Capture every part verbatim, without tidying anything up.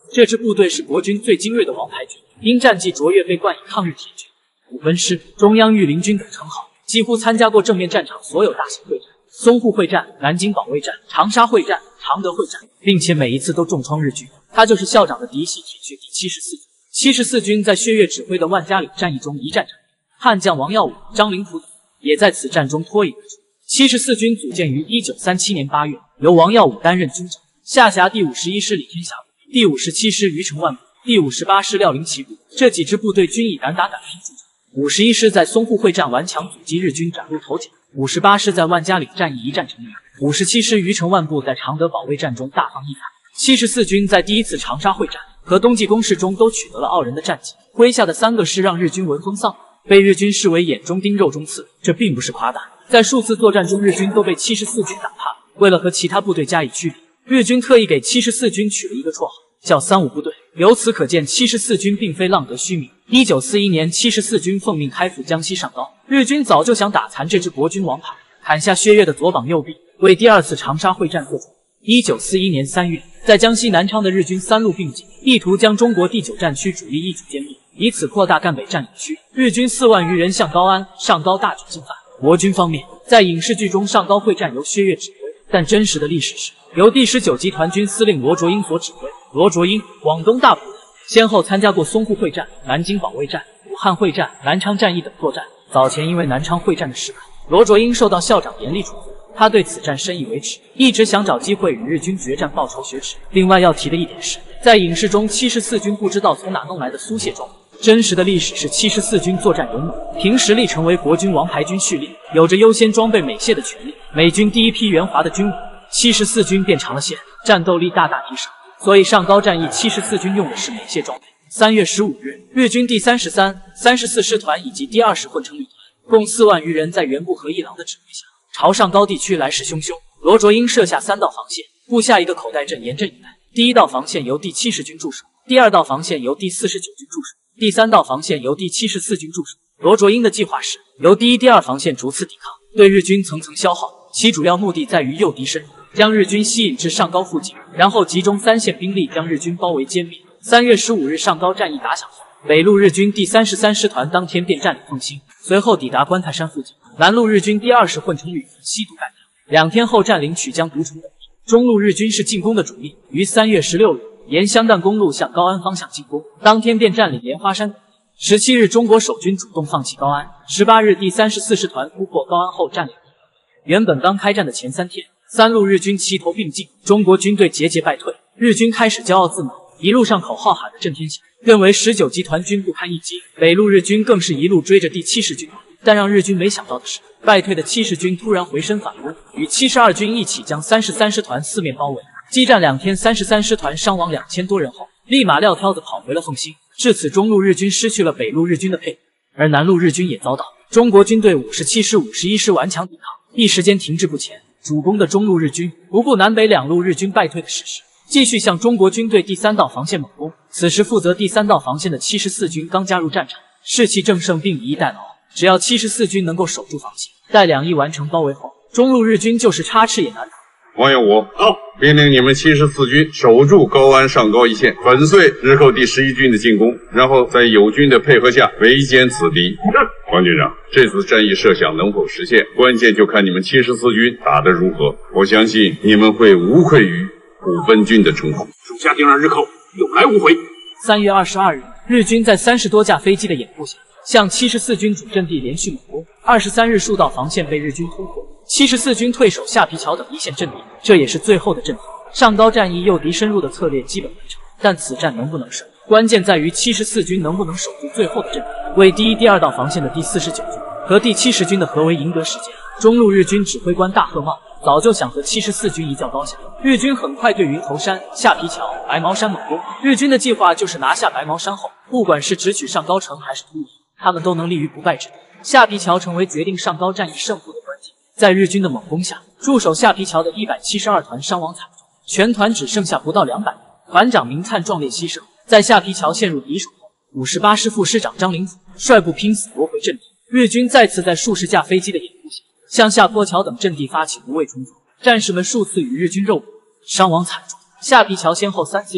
这支部队是国军最精锐的王牌军，因战绩卓越被冠以抗日铁军、五分师、中央御林军等称号，几乎参加过正面战场所有大型会战。 淞沪会战、南京保卫战、长沙会战、常德会战，并且每一次都重创日军。他就是校长的嫡系铁血第七十四军。七十四军在薛岳指挥的万家岭战役中一战成名，悍将王耀武、张灵甫等也在此战中脱颖而出。七十四军组建于一九三七年八月，由王耀武担任军长，下辖第五十一师李天霞部、第五十七师余承万部、第五十八师廖灵奇部，这几支部队均以敢打敢拼著称。五十一师在淞沪会战顽强阻击日军崭露头角。 五十八师在万家岭战役一战成名，五十七师余承万部在常德保卫战中大放异彩。七十四军在第一次长沙会战和冬季攻势中都取得了傲人的战绩，麾下的三个师让日军闻风丧胆，被日军视为眼中钉、肉中刺。这并不是夸大，在数次作战中，日军都被七十四军打怕。为了和其他部队加以区别，日军特意给七十四军取了一个绰号，叫三五部队。由此可见，七十四军并非浪得虚名。一九四一年，七十四军奉命开赴江西上高。 日军早就想打残这支国军王牌，砍下薛岳的左膀右臂，为第二次长沙会战做准备。一九四一年三月，在江西南昌的日军三路并进，意图将中国第九战区主力一举歼灭，以此扩大赣北占领区。日军四万余人向高安、上高大举进犯。国军方面，在影视剧中上高会战由薛岳指挥，但真实的历史是由第十九集团军司令罗卓英所指挥。罗卓英，广东大埔人，先后参加过淞沪会战、南京保卫战、武汉会战、南昌战役等作战。 早前因为南昌会战的失败，罗卓英受到校长严厉处分。他对此战深以为耻，一直想找机会与日军决战报仇雪耻。另外要提的一点是，在影视中，七十四军不知道从哪弄来的苏械装备。真实的历史是七十四军作战勇猛，凭实力成为国军王牌军序列，有着优先装备美械的权利。美军第一批援华的军武，七十四军变长了线，战斗力大大提升。所以上高战役，七十四军用的是美械装备。 三月十五日，日军第三十三、三十四师团以及第二十混成旅团共四万余人，在原部和一郎的指挥下，朝上高地区来势汹汹。罗卓英设下三道防线，布下一个口袋阵，严阵以待。第一道防线由第七十军驻守，第二道防线由第四十九军驻守，第三道防线由第七十四军驻守。罗卓英的计划是由第一、第二防线逐次抵抗，对日军层层消耗。其主要目的在于诱敌深入，将日军吸引至上高附近，然后集中三线兵力将日军包围歼灭。 三月十五日，上高战役打响后，北路日军第三十三师团当天便占领凤新，随后抵达观泰山附近。南路日军第二十混成旅团西渡赣阳，两天后占领曲江、独城等地。中路日军是进攻的主力，于三月十六日沿湘赣公路向高安方向进攻，当天便占领莲花山等地。十七日，中国守军主动放弃高安。十八日，第三十四师团突破高安后占领。原本刚开战的前三天，三路日军齐头并进，中国军队节节败退，日军开始骄傲自满。 一路上口号喊得震天响，认为十九集团军不堪一击。北路日军更是一路追着第七十军，但让日军没想到的是，败退的七十军突然回身反攻，与七十二军一起将三十三师团四面包围。激战两天，三十三师团伤亡两千多人后，立马撂挑子跑回了凤新。至此，中路日军失去了北路日军的配合，而南路日军也遭到中国军队五十七师、五十一师顽强抵抗，一时间停滞不前。主攻的中路日军不顾南北两路日军败退的事实。 继续向中国军队第三道防线猛攻。此时，负责第三道防线的七十四军刚加入战场，士气正盛，并以逸待劳。只要七十四军能够守住防线，待两翼完成包围后，中路日军就是插翅也难挡。 王耀武，好，命令你们七十四军守住高安上高一线，粉碎日后第十一军的进攻，然后在友军的配合下围歼此敌。王军长，这次战役设想能否实现，关键就看你们七十四军打得如何。我相信你们会无愧于 五分军的称号， 属下定让日寇有来无回。 三月二十二日，日军在三十多架飞机的掩护下，向七十四军主阵地连续猛攻。二十三日，数道防线被日军突破，七十四军退守下皮桥等一线阵地，这也是最后的阵地。上高战役诱敌深入的策略基本完成，但此战能不能胜，关键在于七十四军能不能守住最后的阵地。为第一、第二道防线的第四十九军和第七十军的合围赢得时间，中路日军指挥官大贺茂 早就想和七十四军一较高下。日军很快对云头山、下皮桥、白毛山猛攻。日军的计划就是拿下白毛山后，不管是直取上高城还是突围，他们都能立于不败之地。下皮桥成为决定上高战役胜负的关键。在日军的猛攻下，驻守下皮桥的一百七十二团伤亡惨重，全团只剩下不到两百人。团长明灿壮烈牺牲，在下皮桥陷入敌手后，五十八师副师长张灵甫率部拼死夺回阵地。日军再次在数十架飞机的掩护下，向下坡桥等阵地发起无畏冲锋。 战士们数次与日军肉搏，伤亡惨重。下皮桥先后三次易手，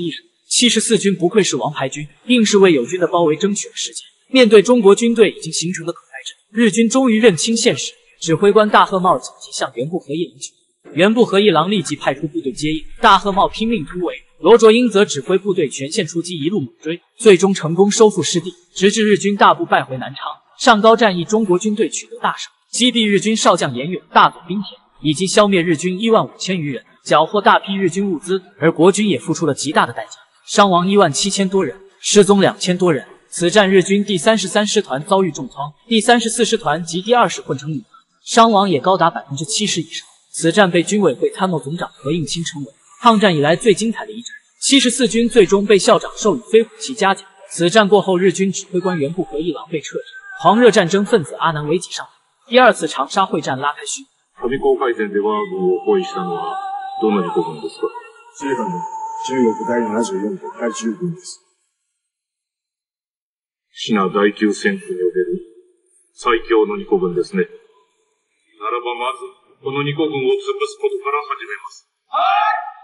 七十四军不愧是王牌军，硬是为友军的包围争取了时间。面对中国军队已经形成的可待阵，日军终于认清现实，指挥官大贺茂紧急向原部和一郎求援。原部和一郎立即派出部队接应，大贺茂拼命突围，罗卓英则指挥部队全线出击，一路猛追，最终成功收复失地，直至日军大部败回南昌。上高战役，中国军队取得大胜，击毙日军少将严远、大佐滨田，以及消灭日军一万五千余人，缴获大批日军物资，而国军也付出了极大的代价，伤亡一万七千多人，失踪两千多人。此战日军第三十三师团遭遇重创，第三十四师团及第二师混成一团，伤亡也高达百分之七十以上。此战被军委会参谋总长何应钦称为抗战以来最精彩的一战。七十四军最终被校长授予飞虎旗嘉奖。此战过后，日军指挥官原部和一郎被撤职，狂热战争分子阿南惟几上台。第二次长沙会战拉开序。 我孫高海戦で我軍を包囲したのはどのにこ軍ですか？ 司令官の中国第ななじゅうよんと第じゅう軍です。 シナ第九戦区における最強のにこ軍ですね。ならばまずこのにこ軍を潰すことから始めます。はい。